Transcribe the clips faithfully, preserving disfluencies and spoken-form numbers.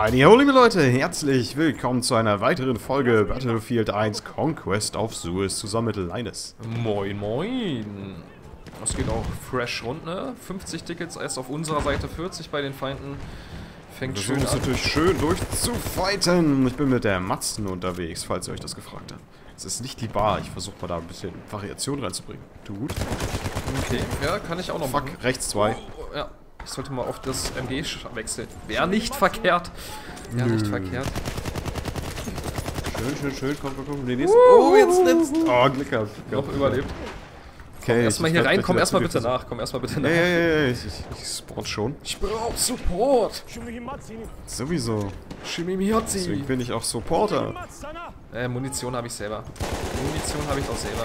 Hallo liebe Leute, herzlich willkommen zu einer weiteren Folge Battlefield eins Conquest of Suez zusammen mit Linus. Moin moin. Das geht auch fresh rund, ne? fünfzig Tickets, erst auf unserer Seite, vierzig bei den Feinden. Fängt schön an. Wir versuchen es natürlich schön durchzufighten. Ich bin mit der Matzen unterwegs, falls ihr euch das gefragt habt. Es ist nicht die Bar, ich versuche mal da ein bisschen Variation reinzubringen. Du gut? Okay, ja, kann ich auch noch Fuck, machen. rechts zwei. Oh, ja, ich sollte mal auf das M G wechseln. Wäre nicht verkehrt. Wäre nicht verkehrt. Schön, schön, schön. Komm, komm, komm. Den nächsten. Oh, jetzt nimmst du. Oh, Glück gehabt. Noch überlebt. Okay, Erstmal hier rein, komm erstmal bitte nach. Komm erstmal bitte nach. Ja, ja, ja, ich, ich, ich spawn schon. Ich brauch Support. Sowieso. Shimimiazzi. Deswegen bin ich auch Supporter. Äh, Munition habe ich selber. Munition habe ich auch selber.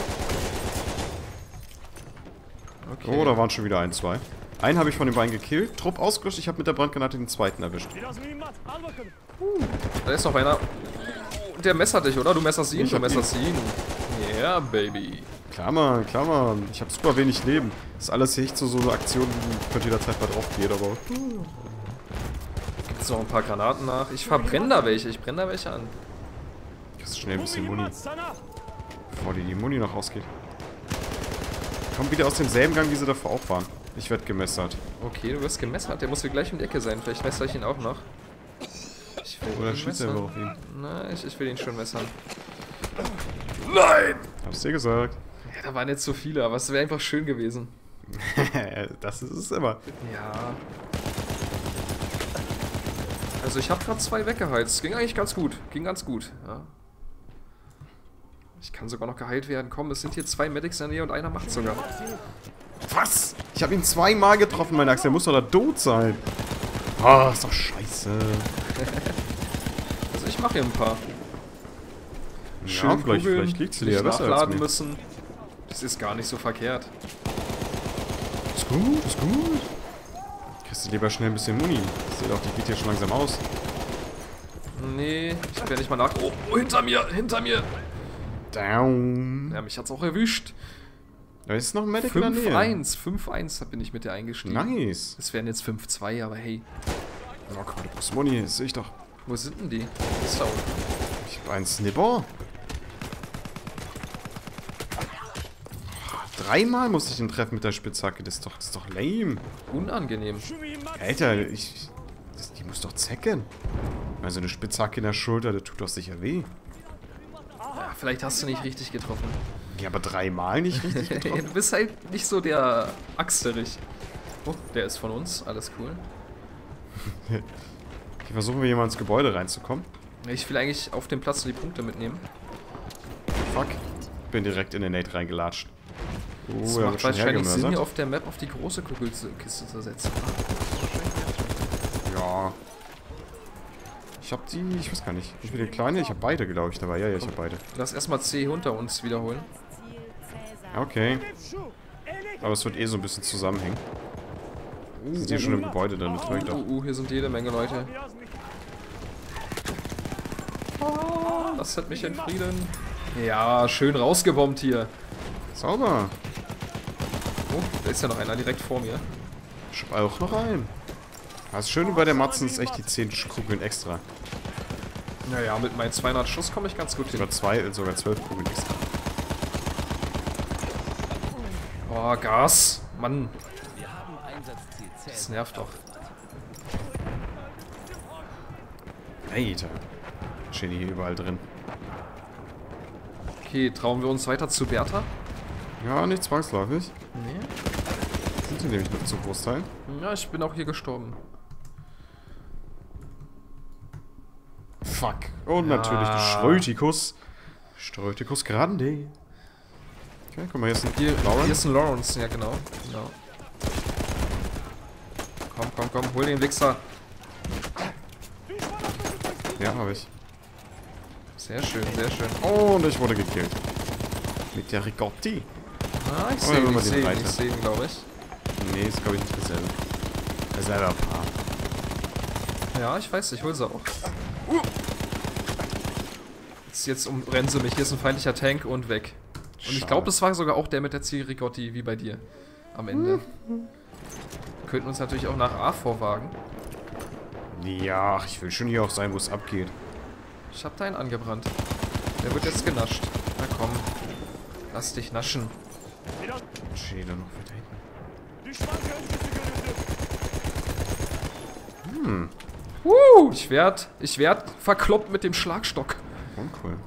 Okay. Oh, da waren schon wieder ein, zwei. Einen habe ich von den beiden gekillt. Trupp ausgelöscht. Ich habe mit der Brandgranate den zweiten erwischt. Uh, da ist noch einer. Der messert dich, oder? Du messerst ihn? Ich Du hab messerst ihn. Yeah, baby. Klar, Mann, klar, Mann. Ich habe super wenig Leben. Das ist alles echt so, so eine Aktion, die könnte jederzeit mal drauf gehen, aber... Gibt's noch ein paar Granaten nach? Ich verbrenne da welche. Ich brenne da welche an. Ich muss schnell ein bisschen Muni. Bevor die, die Muni noch ausgeht. Kommt wieder aus demselben Gang, wie sie davor auch waren. Ich werde gemessert. Okay, du wirst gemessert. Der muss hier gleich um die Ecke sein. Vielleicht messere ich ihn auch noch. Ich will Oder ihn schießt er messern. auf ihn? Nein, ich, ich will ihn schon messern. Nein! Hab's dir gesagt. Ja, da waren jetzt so viele, aber es wäre einfach schön gewesen. Das ist es immer. Ja. Also ich habe gerade zwei weggeheizt. Ging eigentlich ganz gut. Ging ganz gut. Ja. Ich kann sogar noch geheilt werden. Komm, es sind hier zwei Medics in der Nähe und einer macht sogar. Was? Ich habe ihn zweimal getroffen, mein Axel. Der muss doch da tot sein. Ah, oh, ist doch scheiße. Also ich mache hier ein paar. Schön, ja, vielleicht, vielleicht liegt sie dir ja besser als nachladen mir. müssen. Das ist gar nicht so verkehrt. Ist gut, ist gut. Kriegst du lieber schnell ein bisschen Muni. Ich sehe doch, die geht hier schon langsam aus. Nee, ich werde nicht mal nach... Oh, oh, hinter mir, hinter mir. Down. Ja, mich hat's auch erwischt. Da ist noch ein Medic in der Nähe. fünf eins, fünf eins bin ich mit dir eingestiegen. Nice. Es wären jetzt fünf zwei, aber hey. Oh, guck mal, du brauchst Muni, das sehe ich doch. Wo sind denn die? Ist da unten. Ich hab einen Snipper. Dreimal musste ich ihn treffen mit der Spitzhacke. Das ist doch, das ist doch lame. Unangenehm. Alter, ich... Das, die muss doch zecken. Also eine Spitzhacke in der Schulter, das tut doch sicher weh. Ja, vielleicht hast du nicht richtig getroffen. Ja, aber dreimal nicht richtig getroffen. Du bist halt nicht so der Axterich. Oh, der ist von uns. Alles cool. Okay, versuchen wir hier mal ins Gebäude reinzukommen. Ich will eigentlich auf dem Platz die Punkte mitnehmen. Fuck. Bin direkt in den Nate reingelatscht. Oh, es er macht wird schon wahrscheinlich Sinn, hergemörsert. hier auf der Map auf die große Kugelkiste zu setzen. Ja. Ich hab die, ich weiß gar nicht. Ich will die kleine, ich hab beide, glaube ich, dabei. Ja, ja, ich hab beide. Lass erstmal C hinter uns wiederholen. Okay. Aber es wird eh so ein bisschen zusammenhängen. Uh, sind hier schon im Gebäude dann direkt Uh, auch. uh, hier sind jede Menge Leute. Oh, lasst mich in Frieden. Ja, schön rausgebombt hier. Sauber. Oh, da ist ja noch einer direkt vor mir. Ich hab auch noch einen. Das Schöne bei der Matzen ist echt die zehn Kugeln extra. Naja, mit meinen zweihundert Schuss komme ich ganz gut hin. Sogar zwei, sogar zwölf Kugeln extra. Oh, Gas. Mann. Das nervt doch. Alter. Stehen die hier überall drin. Okay, trauen wir uns weiter zu Bertha? Ja, nicht zwangsläufig. Nee. Sind die nämlich noch zum Großteil. Ja, ich bin auch hier gestorben. Fuck. Und Ja. natürlich die Schrötikus. Schrötikus Grande. Okay, guck mal, hier ist ein Hier, Lawrence. hier ist ein Lawrence, ja genau. genau. Komm, komm, komm, hol den Wichser. Ja, habe ich. Sehr schön, sehr schön. Und ich wurde gekillt. Mit der Ricotti. Ah, ich Oh, sehe ja, ihn, mal ich den sehe ihn, Reiter. ich sehe ihn, glaube ich. Nee, ist glaube ich nicht dasselbe. Dasselbe Paar. Ja, ich weiß, ich hol sie auch. Uh. Jetzt, jetzt umrennen sie mich, hier ist ein feindlicher Tank und weg. Und ich glaube, das war sogar auch der mit der Zielrigotti, wie bei dir. Am Ende. Wir könnten uns natürlich auch nach A vorwagen. Ja, ach, ich will schon hier auch sein, wo es abgeht. Ich hab deinen angebrannt. Der wird jetzt genascht. Na komm. Lass dich naschen. Schäler noch weiter hinten. Hm. Uh, ich werd, ich werd verkloppt mit dem Schlagstock. Uncool.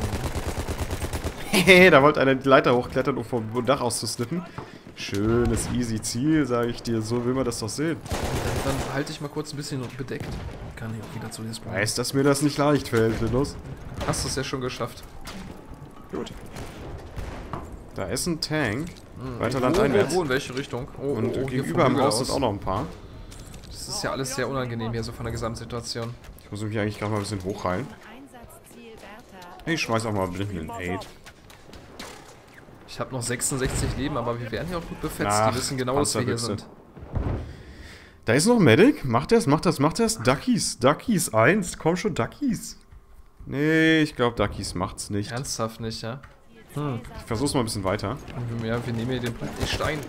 Hehe, da wollte einer die Leiter hochklettern, um vom Dach auszusnippen. Schönes, easy Ziel, sage ich dir. So will man das doch sehen. Dann, dann halte ich mal kurz ein bisschen bedeckt. Kann ich auch wieder zu dir spawnen. Weiß, dass mir das nicht leicht fällt, los. Hast du es ja schon geschafft. Gut. Da ist ein Tank. Hm. Weiter Wo, landeinwärts. wo, in welche Richtung? Oh, Und oh, oh, gegenüber am vom Haus Hügel sind auch noch ein paar. Das ist ja alles sehr unangenehm hier, so von der Gesamtsituation. Ich muss mich eigentlich gerade mal ein bisschen hochheilen. Ich schmeiß auch mal blind einen Aid. Ich habe noch sechsundsechzig Leben, aber wir werden hier auch gut befetzt. Ach, die wissen genau, dass wir hier Panzerbüchse. sind. Da ist noch ein Medic. Macht das, macht das, macht das. Duckies, Duckies, eins. Komm schon, Duckies. Nee, ich glaube, Duckies macht's nicht. Ernsthaft nicht, ja? Hm. Ich versuch's mal ein bisschen weiter. Ja, wir nehmen hier den Punkt nicht Stein.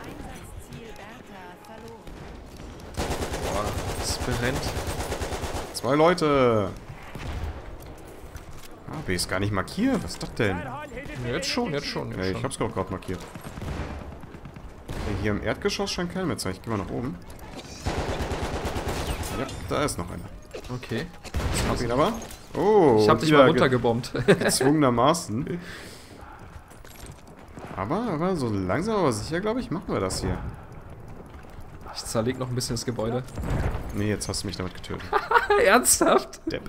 Boah, es brennt. Zwei Leute. Ah, B ist gar nicht markiert. Was ist das denn? Jetzt schon, jetzt schon. Jetzt Okay, ich schon. hab's gerade gerade markiert. Okay, hier im Erdgeschoss scheint kein mehr zu sein. Ich geh mal nach oben. Ja, da ist noch einer. Okay. Ich hab ihn aber. Oh, Ich hab dich mal runtergebombt. ge gezwungenermaßen. Aber, aber so langsam aber sicher, glaube ich, machen wir das hier. Ich zerleg noch ein bisschen das Gebäude. Nee, jetzt hast du mich damit getötet. Ernsthaft? Depp.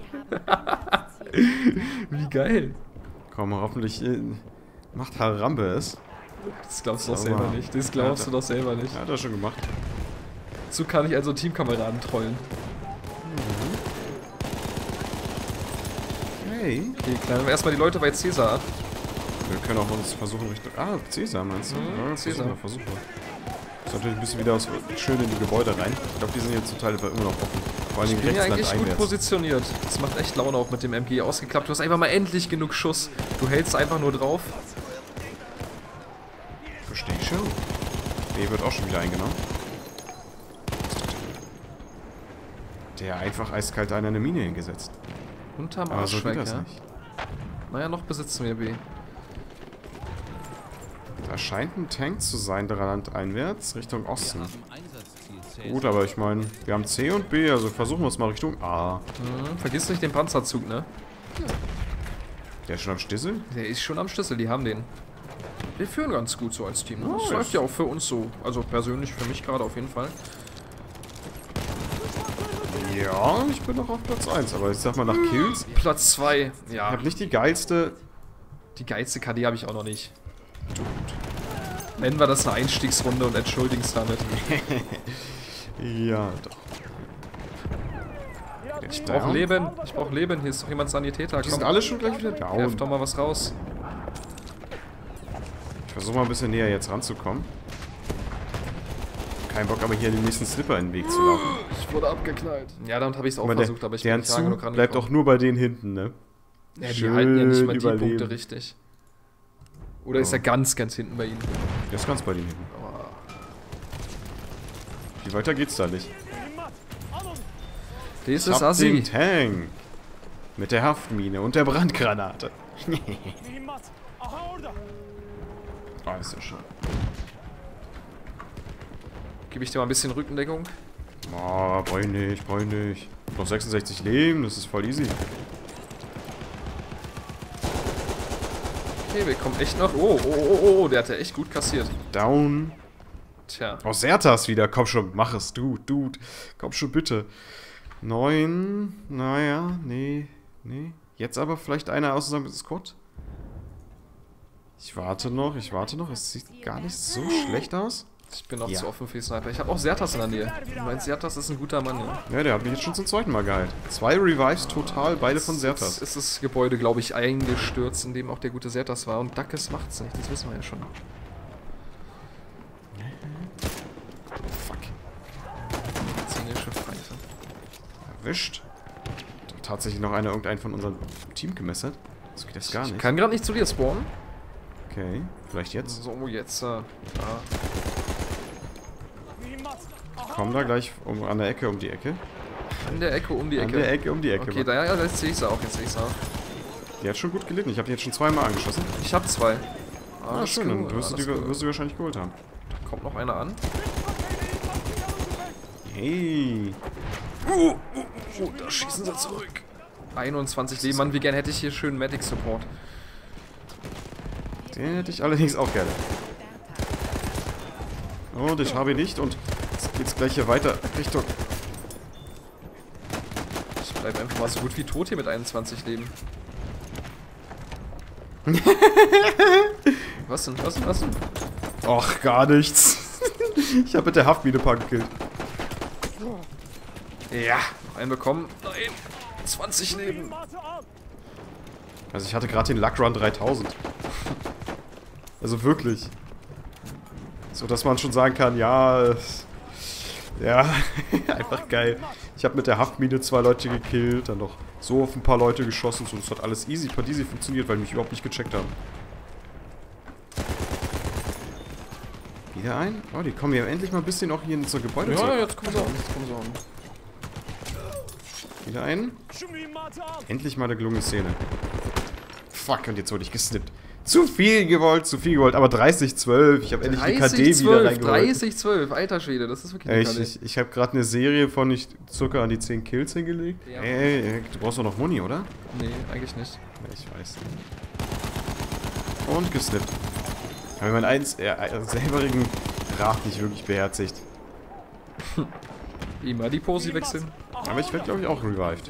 Wie geil. Komm, hoffentlich äh, macht Harambe es. Das glaubst du doch Sauber. selber nicht. Das glaubst du doch selber nicht. Ja, hat er schon gemacht. So kann ich also Teamkameraden trollen. Hey. Okay, klar. Erstmal die Leute bei Cäsar. Wir können auch uns versuchen Richtung... Ah, Cäsar meinst du? Mhm, ja, Cäsar. Versuchen wir, versuchen wir. Ist natürlich ein bisschen wieder aus, schön in die Gebäude rein. Ich glaube, die sind jetzt zum Teil immer noch offen. Vor allem Ich bin ja rechts eigentlich gut einwärts. positioniert. Das macht echt Laune auch mit dem M G ausgeklappt. Du hast einfach mal endlich genug Schuss. Du hältst einfach nur drauf. Verstehe ich schon. B wird auch schon wieder eingenommen. Der einfach eiskalt einer eine Mine hingesetzt. Unterm Aber so Arsch geht weg, das ja. nicht. Naja, noch besitzen wir B. Da scheint ein Tank zu sein, der landeinwärts, Richtung Osten. Gut, aber ich meine, wir haben C und B, also versuchen wir es mal Richtung A. Mhm, vergiss nicht den Panzerzug, ne? Der ist schon am Stissel? Der ist schon am Schlüssel, die haben den. Wir führen ganz gut so als Team. Ne? Das Nice. läuft ja auch für uns so. Also persönlich für mich gerade auf jeden Fall. Ja, ich bin noch auf Platz eins, aber ich sag mal nach Kills. Platz zwei. Ich Ja, habe nicht die geilste... die geilste K D habe ich auch noch nicht. Nennen wir das eine Einstiegsrunde und entschuldigen es damit. Ja, doch. Ich brauche Leben. Ich brauche Leben. Hier ist doch jemand Sanitäter. Die Komm, sind alle schon gleich wieder werf down. doch mal was raus. Ich versuche mal ein bisschen näher jetzt ranzukommen. Kein Bock, aber hier den nächsten Slipper in den Weg zu laufen. Ich wurde abgeknallt. Ja, damit habe ich es auch Aber versucht, der, aber ich deren bin nicht lange genug Zug bleibt rangekommen. auch nur bei denen hinten, ne? Ja, die Schön halten ja nicht mal die überleben. Punkte richtig. Oder ist Ja. er ganz, ganz hinten bei ihnen? Der ist ganz bei denen hinten. Oh. Viel weiter geht's da nicht. Das Ich ist hab den Assi. Tank. Mit der Haftmine und der Brandgranate. Ah, ist ja schön. Gebe ich dir mal ein bisschen Rückendeckung. Oh, brauch ich nicht, brauch ich nicht. Noch sechsundsechzig Leben, das ist voll easy. Okay, wir kommen echt noch. Oh, oh, oh, oh, oh, der hat ja echt gut kassiert. Down. Tja. Oh, Sertas wieder. Komm schon, mach es. Dude, Dude. Komm schon, bitte. Neun. Naja, nee. Nee. Jetzt aber vielleicht einer aus unserem Squad. Ich warte noch, ich warte noch. Es sieht gar nicht so schlecht aus. Ich bin noch Ja. zu offen für die Sniper. Ich habe auch Sertas in der Nähe. Du meinst, Sertas ist ein guter Mann, ja? Ja, der hat mich jetzt schon zum zweiten Mal geheilt. Zwei Revives total, beide von Jetzt Sertas. ist das Gebäude, glaube ich, eingestürzt, in dem auch der gute Sertas war. Und Dackes macht's nicht, das wissen wir ja schon. Fuck. Zynische Pfeife. Erwischt. Tatsächlich noch einer irgendeinen von unserem Team gemessert. So geht das gar Ich nicht. kann gerade nicht zu dir spawnen. Okay, vielleicht jetzt. So, jetzt. Äh, ja. Komm da gleich um, an der Ecke, um die Ecke. An der Ecke, um die Ecke. An der Ecke, um die Ecke. Okay, da, ja, jetzt sehe ich sie auch, jetzt sehe ich sie auch. Die hat schon gut gelitten. Ich habe die jetzt schon zweimal angeschossen. Ich habe zwei. Ah, schön, dann wirst du, die, wirst du wahrscheinlich geholt haben. Da kommt noch einer an. Hey. Uh, uh, uh, da schießen sie zurück. einundzwanzig Leben. Mann, wie gern hätte ich hier schön Medic Support. Den hätte ich allerdings auch gerne. Und ich habe ihn nicht und jetzt geht's gleich hier weiter Richtung. Ich bleib einfach mal so gut wie tot hier mit einundzwanzig Leben. Was denn? Was denn? Was denn? Och, gar nichts. Ich habe mit der Haftmine ein paar gekillt. Ja, noch einen bekommen. Nein, zwanzig Leben. Also ich hatte gerade den Luck Run dreitausend. Also wirklich. So, dass man schon sagen kann, ja, ja, einfach geil. Ich habe mit der Haftmine zwei Leute gekillt, dann noch so auf ein paar Leute geschossen. So, das hat alles easy, per easy funktioniert, weil die mich überhaupt nicht gecheckt haben. Wieder ein? Oh, die kommen ja endlich mal ein bisschen auch hier in unser Gebäude zurück. Ja, jetzt kommen sie an. Jetzt kommen sie an. Wieder einen. Endlich mal eine gelungene Szene. Fuck, und jetzt wurde ich gesnippt. Zu viel gewollt, zu viel gewollt, aber dreißig zwölf. Ich habe endlich die K D wieder reingeholt. dreißig zwölf, alter Schwede, das ist wirklich eine Ich, ich, ich habe gerade eine Serie von nicht circa an die zehn Kills hingelegt. Ja. Ey, ey, du brauchst doch noch Muni, oder? Nee, eigentlich nicht. Ja, ich weiß. Und gesnippt. Habe meinen eins, äh, selberigen Rat nicht wirklich beherzigt. Immer die Posi wechseln. Aber ich werde, glaube ich, auch revived.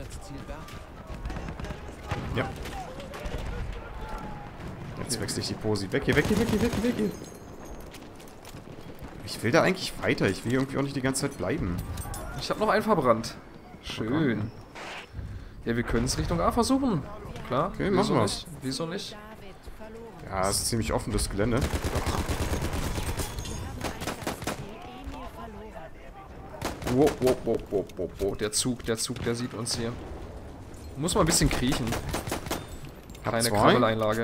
Ja. Jetzt wechsle ich die Posi. Weg hier, weg hier, weg hier, weg hier, weg hier. Ich will da eigentlich weiter. Ich will irgendwie auch nicht die ganze Zeit bleiben. Ich habe noch einen verbrannt. Schön. Ja, wir können es Richtung A versuchen. Klar. Okay, wieso machen wir. nicht? Wieso nicht? Ja, es ist ziemlich offen, das Gelände. Wow, wow, wow, wow, wow, wow. Der Zug, der Zug, der sieht uns hier. Muss mal ein bisschen kriechen. Keine Krabbeleinlage.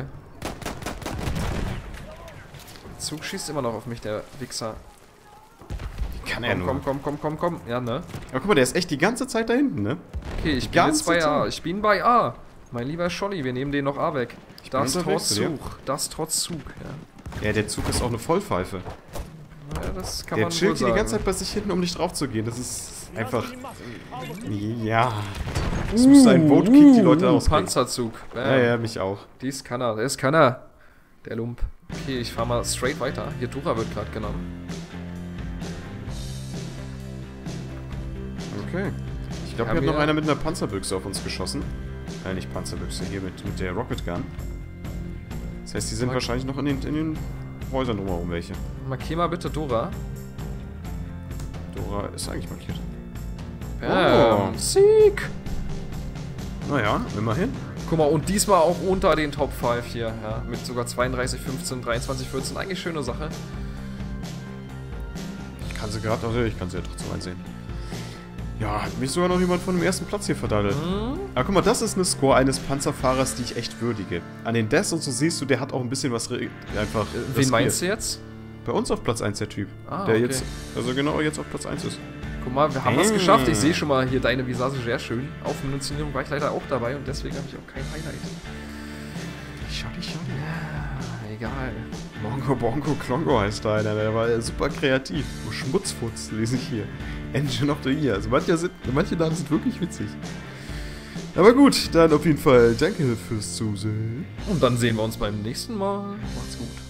Der Zug schießt immer noch auf mich, der Wichser. Kann er Komm, nur. komm, komm, komm, komm, komm. Ja, ne? Aber guck mal, der ist echt die ganze Zeit da hinten, ne? Okay, ich Die bin jetzt ganze bei A. Zeit. Ich bin bei A. Mein lieber Scholli, wir nehmen den noch A weg. Ich bin Das unterwegs trotz zu dir. Zug. Das trotz Zug, ja. Ja, der Zug ist auch eine Vollpfeife. Ja, das kann Der man wohl chillt hier sagen. die ganze Zeit bei sich hinten, um nicht drauf zu gehen. Das ist einfach... Ja. Es Uh, muss ein Vote Kick die Leute uh, auskriegen. Panzerzug. Bam. Ja, ja, mich auch. Dies kann er. Das kann er. Der Lump. Okay, ich fahr mal straight weiter. Hier, Dura wird gerade genommen. Okay. Ich glaube, Haben hier hat noch wir- einer mit einer Panzerbüchse auf uns geschossen. Äh, nicht Panzerbüchse, hier mit, mit der Rocket Gun. Das heißt, die sind Rock- wahrscheinlich noch in den, in den Häusern drumherum welche. Markier mal bitte Dora. Dora ist eigentlich markiert. Bam. Oh. Sieg! Naja, immerhin. Guck mal, und diesmal auch unter den Top fünf hier. Ja, mit sogar zweiunddreißig, fünfzehn, dreiundzwanzig, vierzehn. Eigentlich schöne Sache. Ich kann sie gerade, also ich kann sie ja trotzdem einsehen. Ja, hat mich sogar noch jemand von dem ersten Platz hier verdaddelt. Hm? Aber guck mal, das ist eine Score eines Panzerfahrers, die ich echt würdige. An den Deaths und so siehst du, der hat auch ein bisschen was re- einfach. Wen meinst du jetzt? Bei uns auf Platz eins der Typ. Ah, der okay. jetzt, also genau jetzt auf Platz eins ist. Guck mal, wir haben das Ah. geschafft. Ich sehe schon mal hier deine Visage sehr schön. Aufmunitionsierung war ich leider auch dabei und deswegen habe ich auch kein Highlight. Schade, schade. Ja, egal. Mongo Bongo Klongo heißt da einer, der war super kreativ. Oh, Schmutzfutz lese ich hier. Engine of the Year. Also manche, sind, manche Namen sind wirklich witzig. Aber gut, dann auf jeden Fall danke fürs Zusehen. Und dann sehen wir uns beim nächsten Mal. Macht's gut.